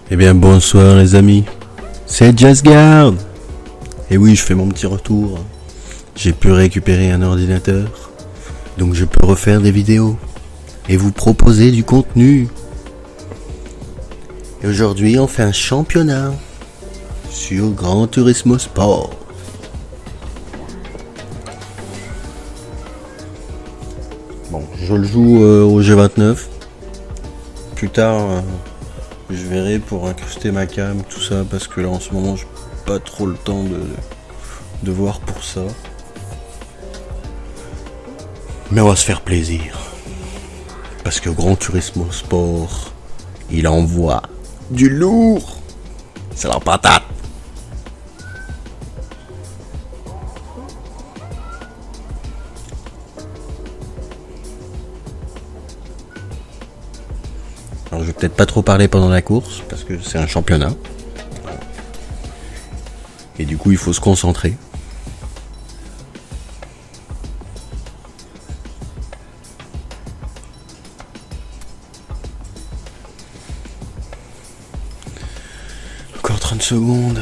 Eh bien bonsoir les amis, c'est JazzGuard. Et oui, je fais mon petit retour. J'ai pu récupérer un ordinateur, donc je peux refaire des vidéos et vous proposer du contenu. Et aujourd'hui on fait un championnat sur Gran Turismo Sport. Bon, je le joue au G29. Plus tard, je verrai pour incruster ma cam, tout ça, parce que là en ce moment, j'ai pas trop le temps de voir pour ça. Mais on va se faire plaisir. Parce que Gran Turismo Sport, il envoie du lourd. C'est la patate. Alors je vais peut-être pas trop parler pendant la course parce que c'est un championnat. Et du coup il faut se concentrer. Encore 30 secondes.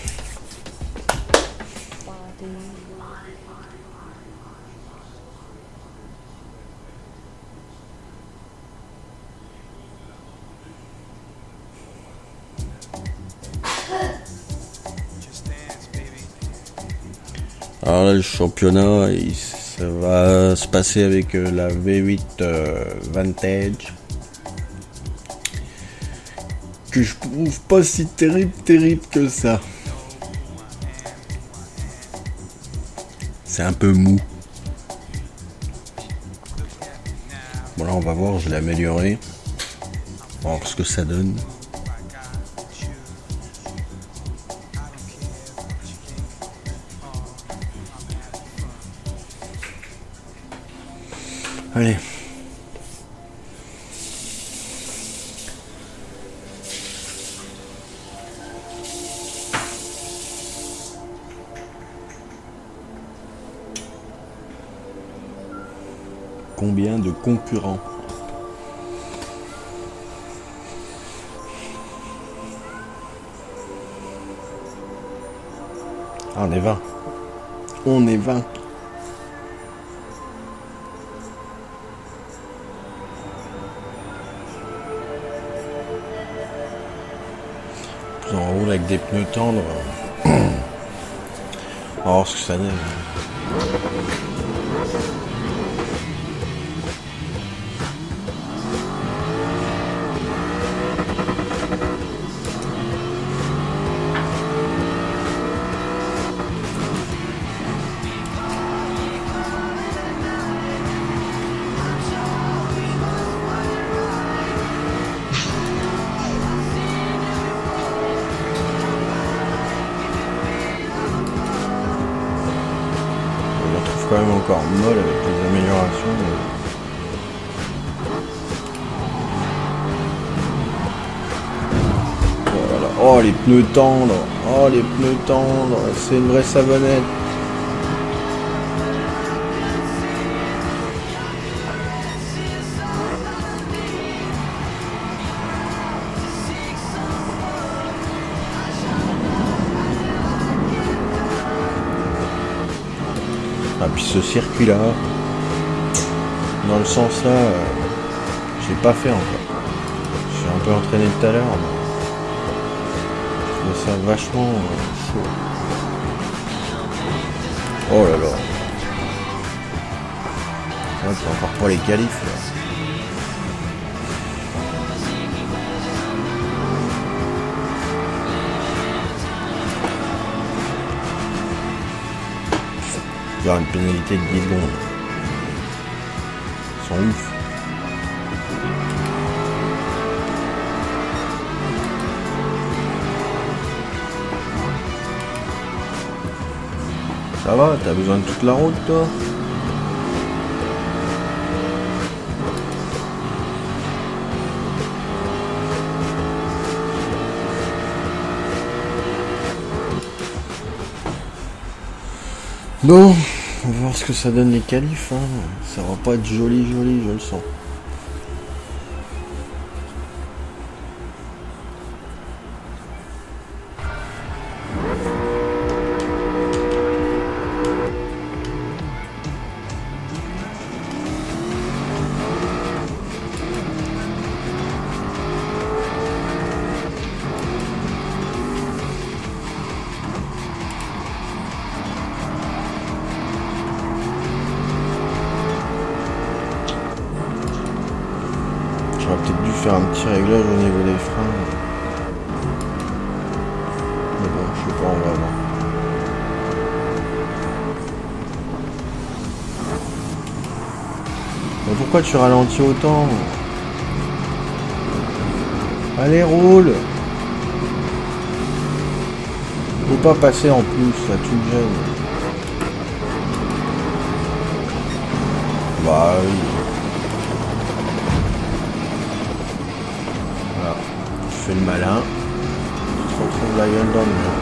Alors là, le championnat, ça va se passer avec la V8 Vantage, que je trouve pas si terrible que ça. C'est un peu mou. Bon là, on va voir, je l'ai amélioré. On va voir ce que ça donne. Allez. Combien de concurrents? Ah, on est 20. On est 20. On roule avec des pneus tendres. On va voir ce que ça donne. Quand même encore molle avec les améliorations. Voilà. Oh les pneus tendres. Oh les pneus tendres. C'est une vraie savonnette. Ah, puis ce circuit là, dans le sens là, j'ai pas fait encore. Je suis un peu entraîné tout à l'heure, mais je trouve ça vachement chaud. Oh là là. Là, c'est encore pour les qualifs là. Il y aura une pénalité de 10 secondes. Ils sont ouf. Ça va, t'as besoin de toute la route toi? Bon, on va voir ce que ça donne les qualifs, hein. Ça va pas être joli, je le sens. J'aurais peut-être dû faire un petit réglage au niveau des freins. Mais bon, je sais pas, on va voir. Mais pourquoi tu ralentis autant? Allez, roule! Faut pas passer en plus, ça tu me gêne. Bah oui. Voilà. Tu fais le malin. Tu te retrouves la gueule dans le mur.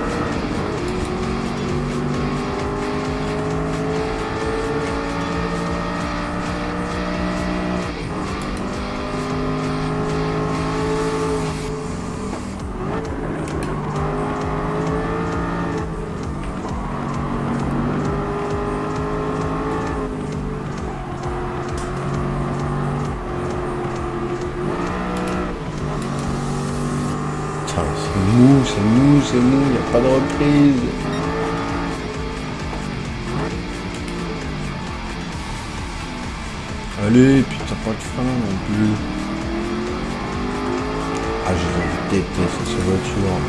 C'est mou, il n'y a pas de reprise. Allez, puis t'as pas de frein non plus. Ah, je déteste ces voitures.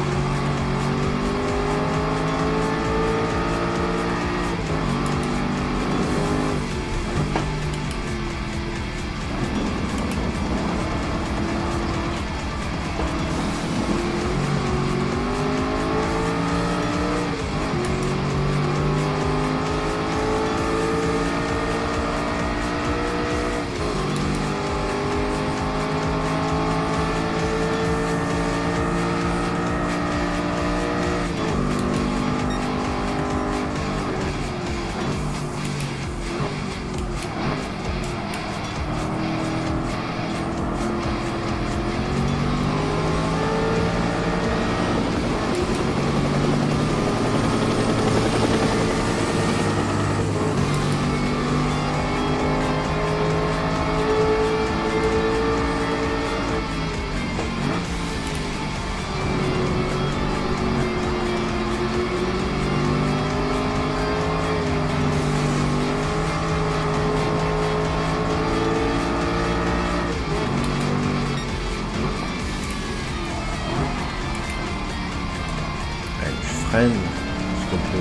S'il te plaît.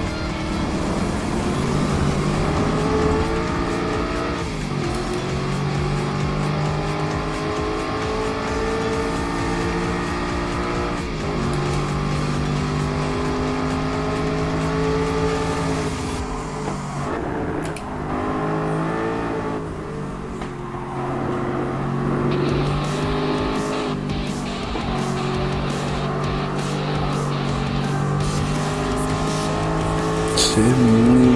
C'est mou.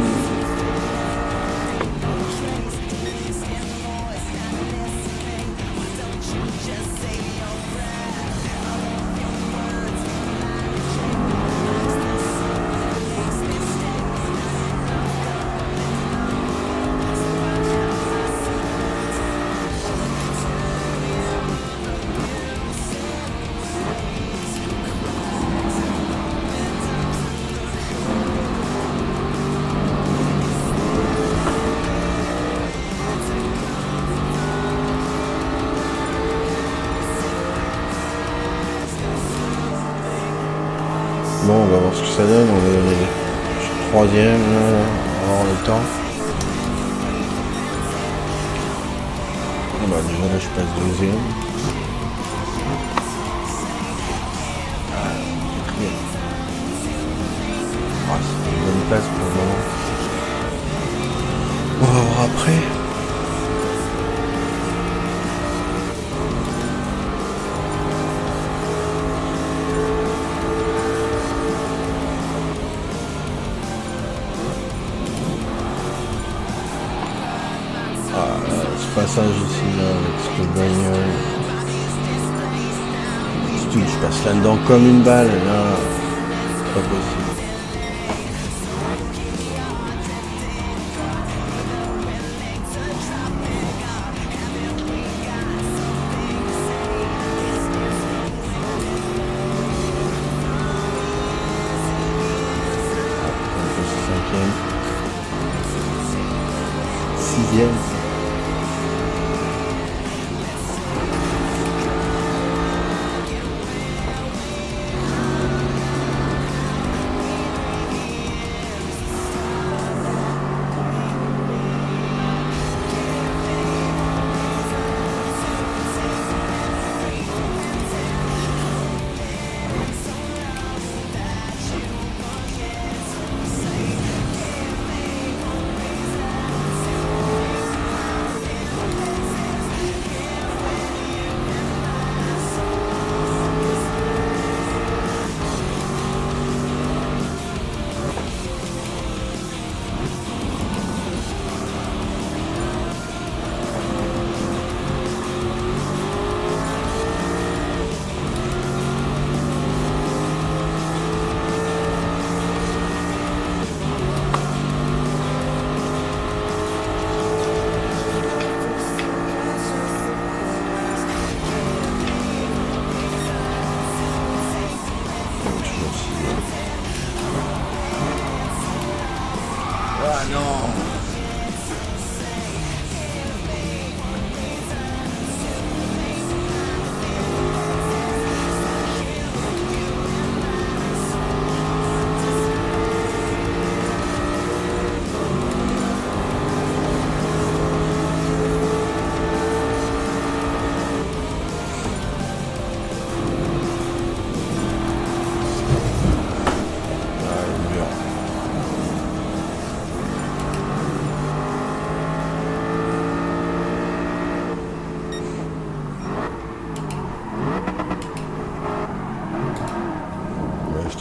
Bon, on va voir ce que ça donne. On est troisième, là, on va avoir le temps. Bah, déjà là, je passe deuxième. Ah, c'est une bonne place pour le moment. On va voir après. Passage ici là avec cette bagnole. Surtout que je passe là-dedans comme une balle là. Pas possible. Cinquième. Sixième.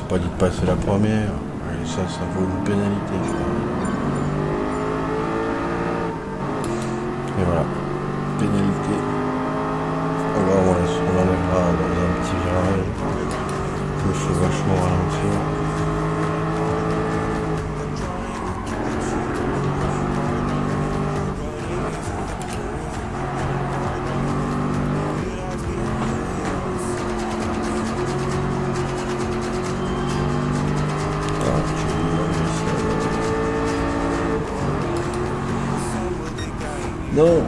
t'ai pas dit de passer la première. Et ça vaut une pénalité, je crois. Et voilà, pénalité. Alors on enlèvera dans un petit virage. Je me fais vachement ralentir. Non.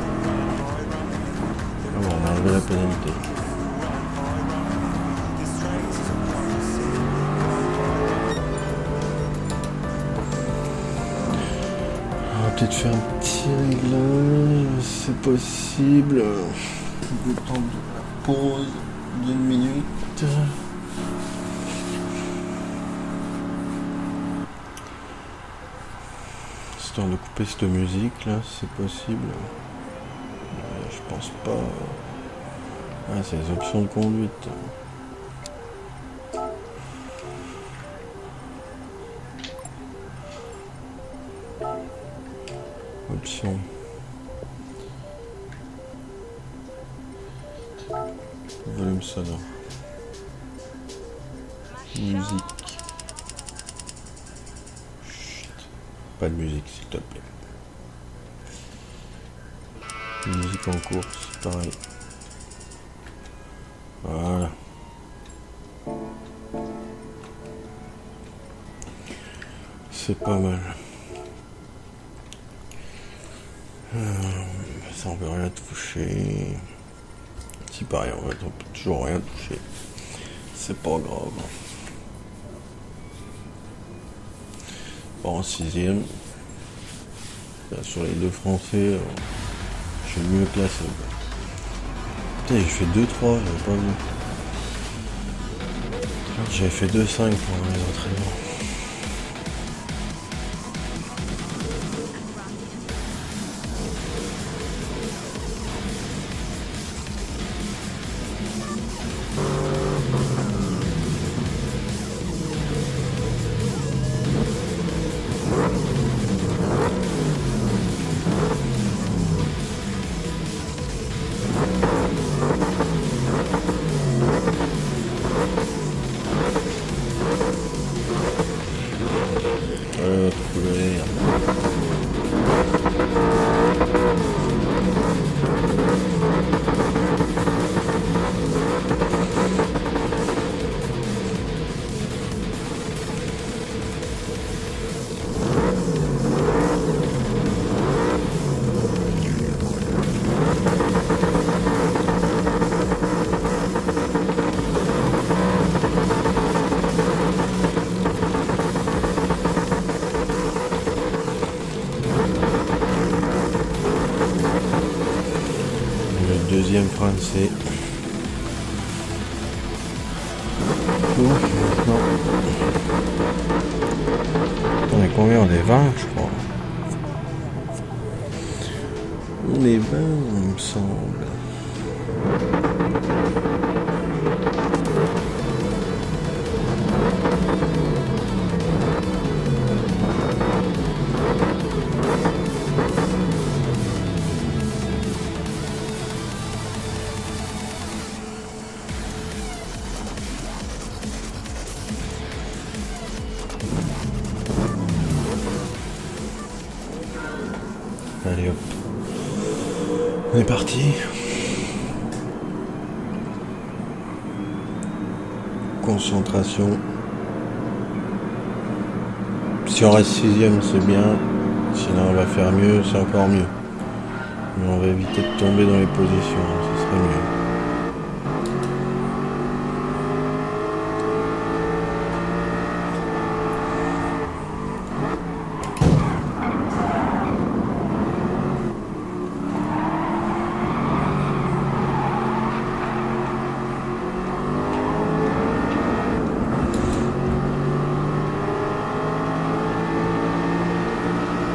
On a enlevé la pénalité. On va peut-être faire un petit réglage, c'est possible. Le temps de pause d'une minute. Histoire de couper cette musique là, c'est possible. Je pense pas. Ah, c'est les options de conduite. Options. Volume sonore. Musique. Chut. Pas de musique s'il te plaît. Musique en course, pareil. Voilà. C'est pas mal. Ça on peut rien toucher. Si pareil, on peut toujours rien toucher. C'est pas grave. Bon, en 6ème. Là, sur les deux français, je suis le mieux classé. Putain, j'ai fait 2-3, j'avais pas vu. J'avais fait 2-5 pour les entraînements. Deuxième français. Non. On est combien? On est 20 je crois. On est 20 il me semble. Allez hop. On est parti. Concentration. Si on reste 6ème, c'est bien. Sinon on va faire mieux, c'est encore mieux. Mais on va éviter de tomber dans les positions, ce serait mieux.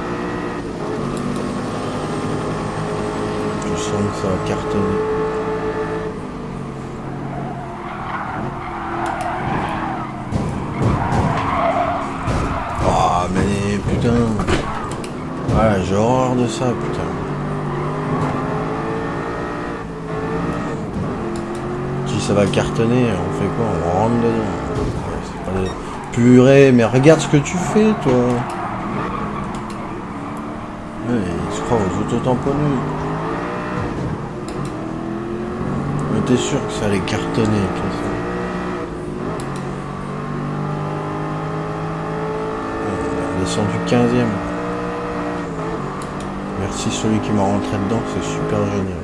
Ça va cartonner. de ça, putain. Si ça va cartonner, on fait quoi? On rentre dedans. C'est pas des... Purée, mais regarde ce que tu fais, toi. Ouais, il se croit aux autotamponneuses. Mais t'es sûr que ça allait cartonner, tout ça. On est descendu 15e. Merci celui qui m'a rentré dedans, c'est super génial.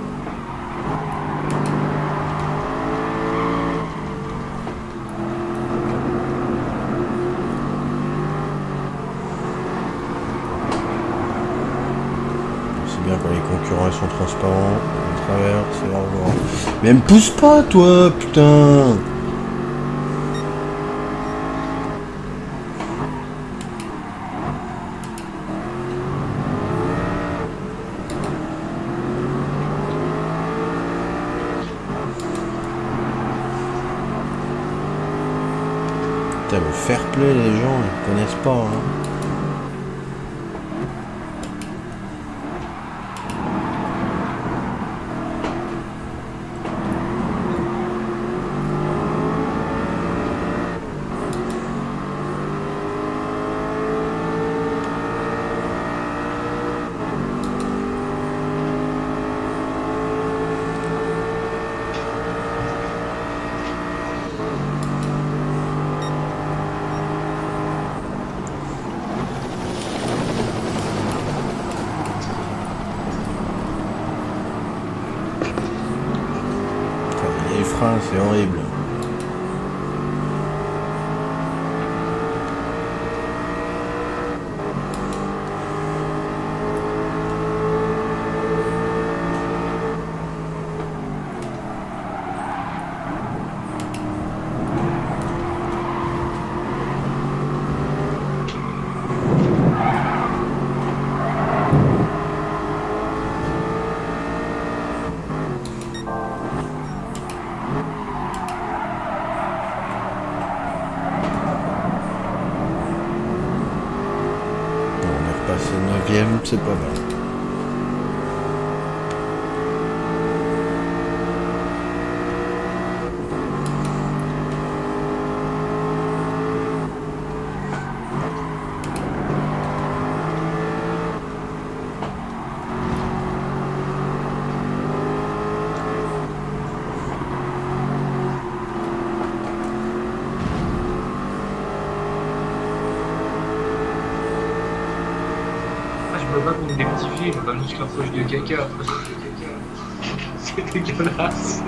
C'est bien quand les concurrents ils sont transparents, on traverse et au revoir. Mais me pousse pas toi, putain! Le fair play, les gens ils connaissent pas. Hein. Les freins, c'est horrible. C'est 9e, c'est pas mal. Je me bats pour me démystifier, je me bats jusqu'à poche de caca. C'est dégueulasse.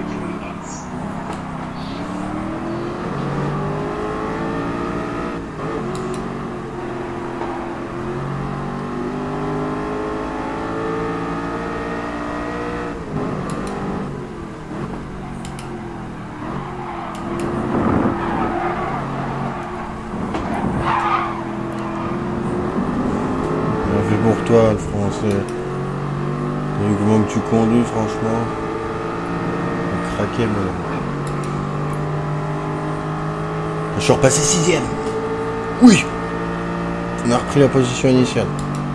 Pour toi, le français. Du moment que tu conduis, franchement, craquer, mais... Je suis repassé 6e. Oui. On a repris la position initiale.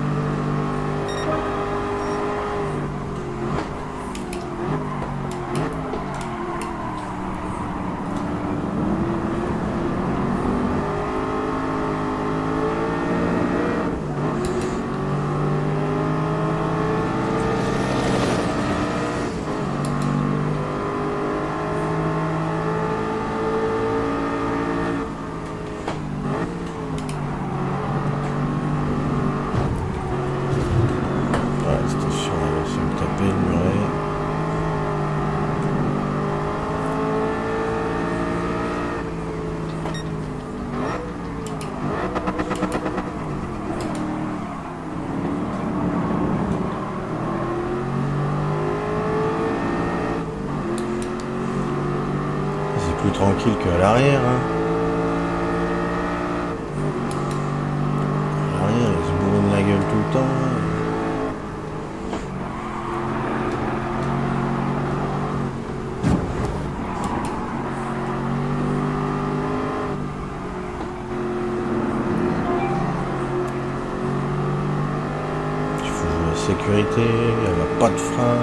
Plus tranquille qu'à l'arrière. Hein. À l'arrière, il se bourrine la gueule tout le temps. Hein. Il faut jouer sécurité, elle a pas de frein.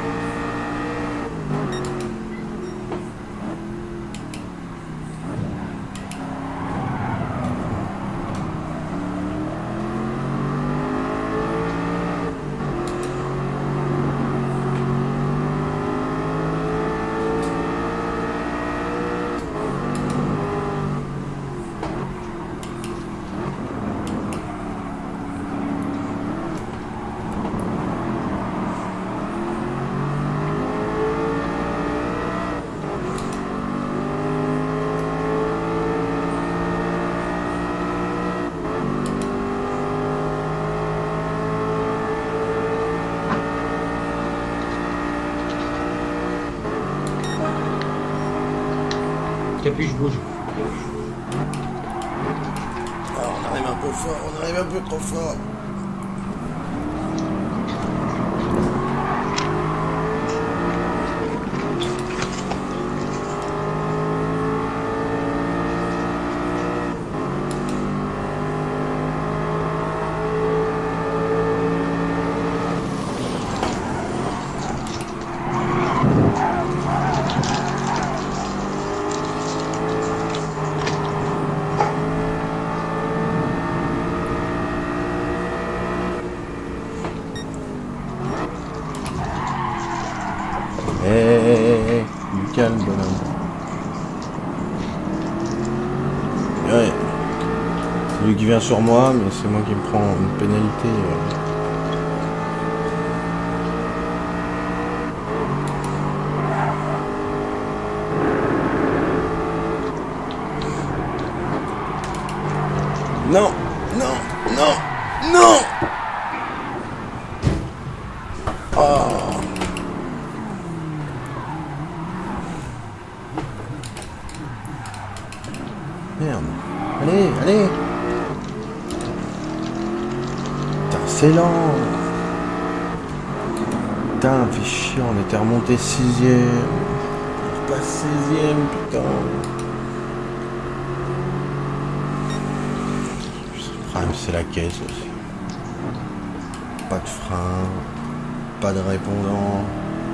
Capuche, bouge. Ah, on arrive un peu fort, on arrive un peu trop fort. Du calme, bonhomme. Ouais. C'est lui qui vient sur moi, mais c'est moi qui me prends une pénalité. Non, non, non, non. Oh. Merde. Allez, allez. Putain, c'est lent. Putain, fait chier, on était remonté 6ème. Pas 16ème, putain. Le problème, c'est la caisse aussi. Pas de frein. Pas de répondant.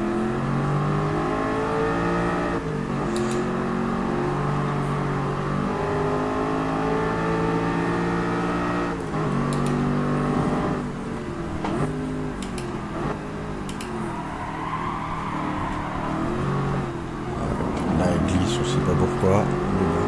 On sait pas pourquoi. Mais bon.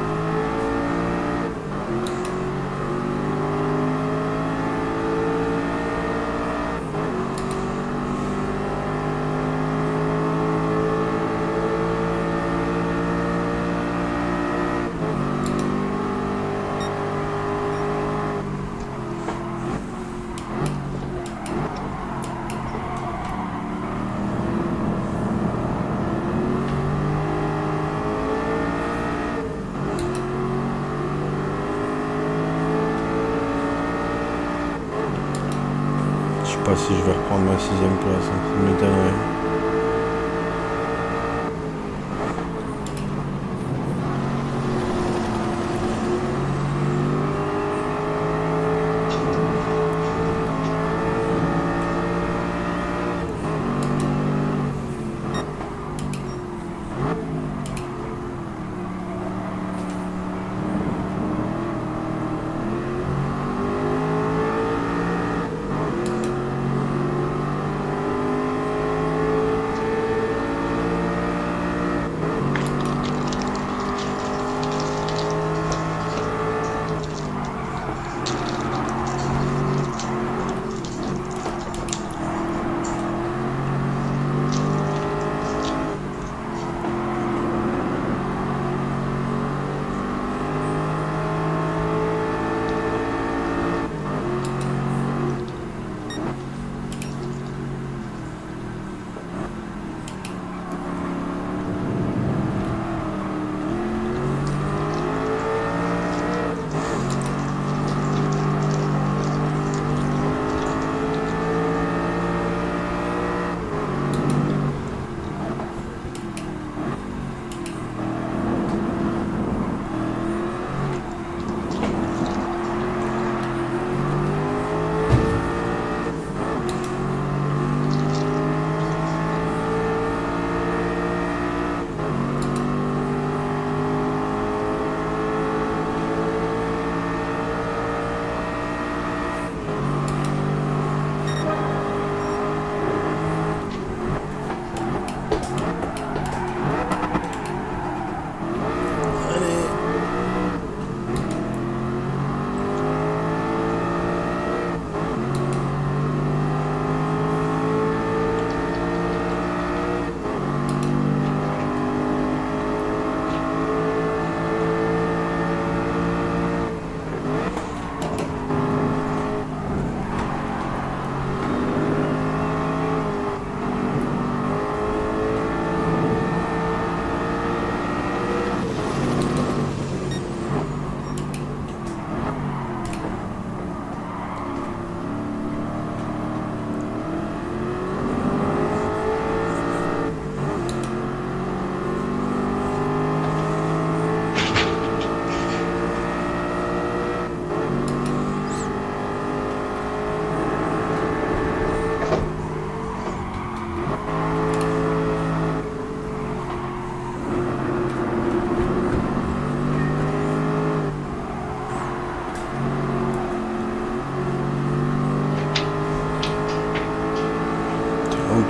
Je sais pas si je vais reprendre ma 6ème place, hein. Ça m'étonnerait.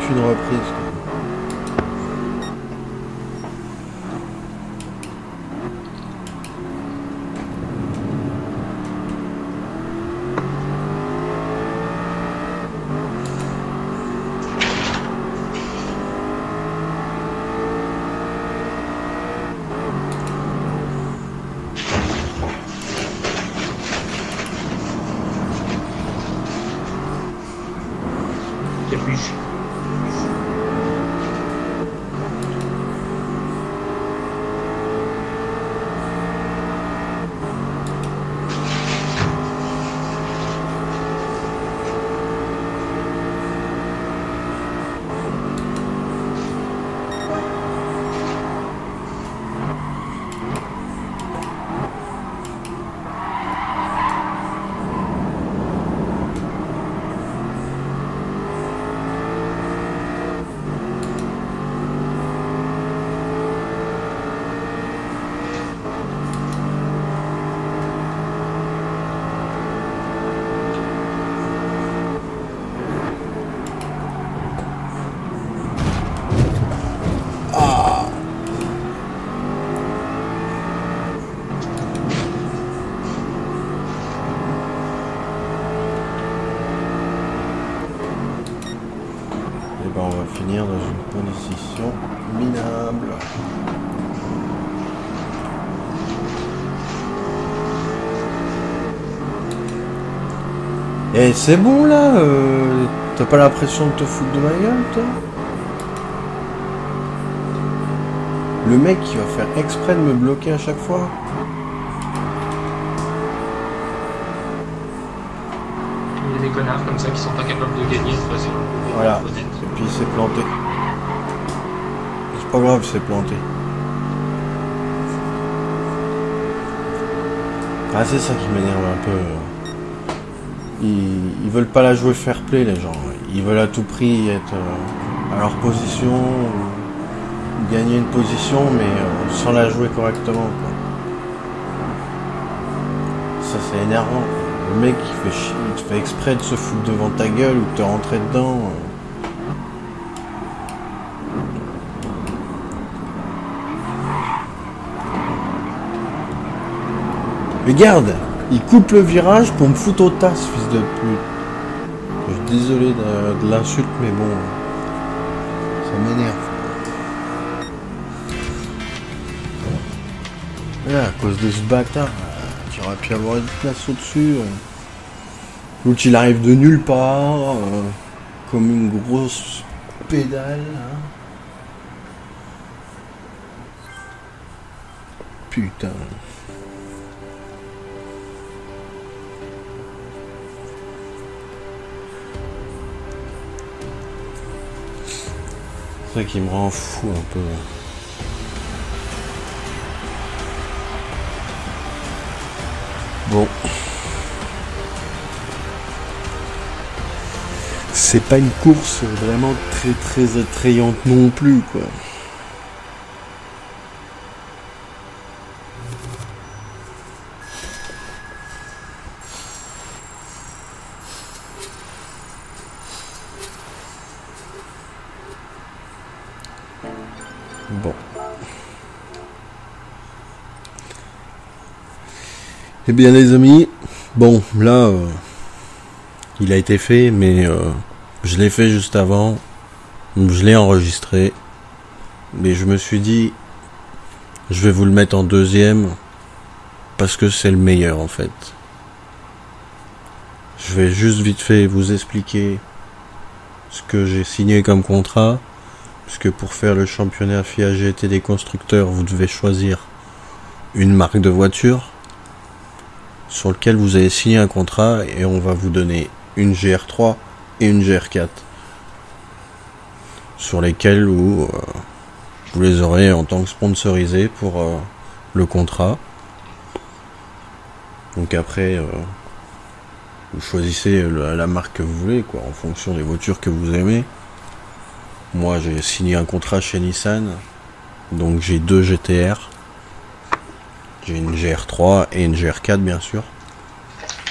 une reprise. Capuche. On va finir dans une position minable. Et c'est bon là, t'as pas l'impression de te foutre de ma gueule, toi? Le mec qui va faire exprès de me bloquer à chaque fois. Il y a des connards comme ça qui sont pas capables de gagner de façon. Voilà. Et puis il s'est planté. C'est pas grave, c'est planté. Ah, c'est ça qui m'énerve un peu. Ils veulent pas la jouer fair play, les gens. Ils veulent à tout prix être à leur position, ou gagner une position, mais sans la jouer correctement, quoi. Ça, c'est énervant. Le mec, il te fait exprès de se foutre devant ta gueule ou de te rentrer dedans. Regarde, il coupe le virage pour me foutre au tas, ce fils de pute. Je suis désolé de l'insulte, mais bon, ça m'énerve. Voilà, à cause de ce bâtard, tu aurais pu avoir une place au-dessus. L'autre, il arrive de nulle part, comme une grosse pédale. Hein. Putain. C'est ça qui me rend fou un peu. Bon. C'est pas une course vraiment très attrayante non plus, quoi. Bon. Eh bien les amis, bon là il a été fait, mais je l'ai fait juste avant, je l'ai enregistré, mais je me suis dit je vais vous le mettre en deuxième parce que c'est le meilleur en fait. Je vais juste vite fait vous expliquer ce que j'ai signé comme contrat, puisque pour faire le championnat FIA GT des constructeurs, vous devez choisir une marque de voiture sur lequel vous avez signé un contrat et on va vous donner une GR3 et une GR4 sur lesquelles vous les aurez en tant que sponsorisés pour le contrat. Donc après vous choisissez la marque que vous voulez, quoi, en fonction des voitures que vous aimez. Moi j'ai signé un contrat chez Nissan, donc j'ai deux GTR. J'ai une GR3 et une GR4 bien sûr.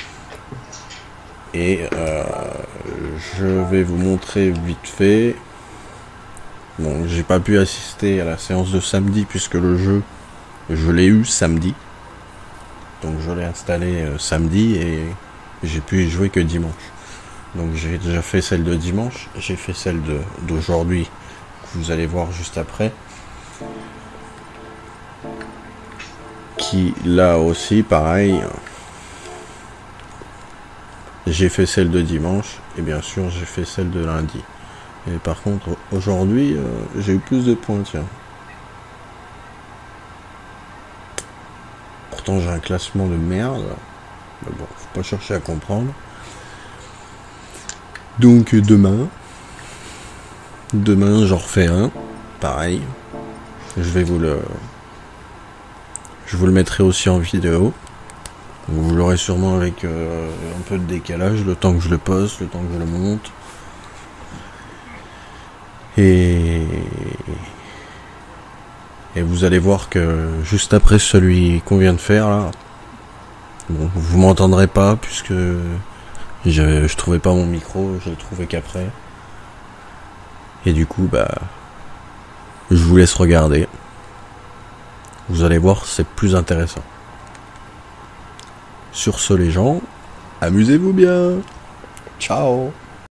Et je vais vous montrer vite fait Bon, j'ai pas pu assister à la séance de samedi puisque le jeu, je l'ai eu samedi. Donc je l'ai installé samedi et j'ai pu y jouer que dimanche. Donc j'ai déjà fait celle de dimanche, j'ai fait celle d'aujourd'hui que vous allez voir juste après. Qui là aussi pareil. J'ai fait celle de dimanche et bien sûr j'ai fait celle de lundi. Et par contre aujourd'hui j'ai eu plus de points, tiens. Pourtant j'ai un classement de merde. Mais bon, faut pas chercher à comprendre. Donc demain j'en refais un. Pareil. Je vous le mettrai aussi en vidéo. Vous l'aurez sûrement avec un peu de décalage, le temps que je le poste, le temps que je le monte. Et vous allez voir que juste après celui qu'on vient de faire là, bon, vous m'entendrez pas puisque je trouvais pas mon micro, je l'ai trouvé qu'après. Et du coup je vous laisse regarder. Vous allez voir, c'est plus intéressant. Sur ce les gens, amusez-vous bien. Ciao.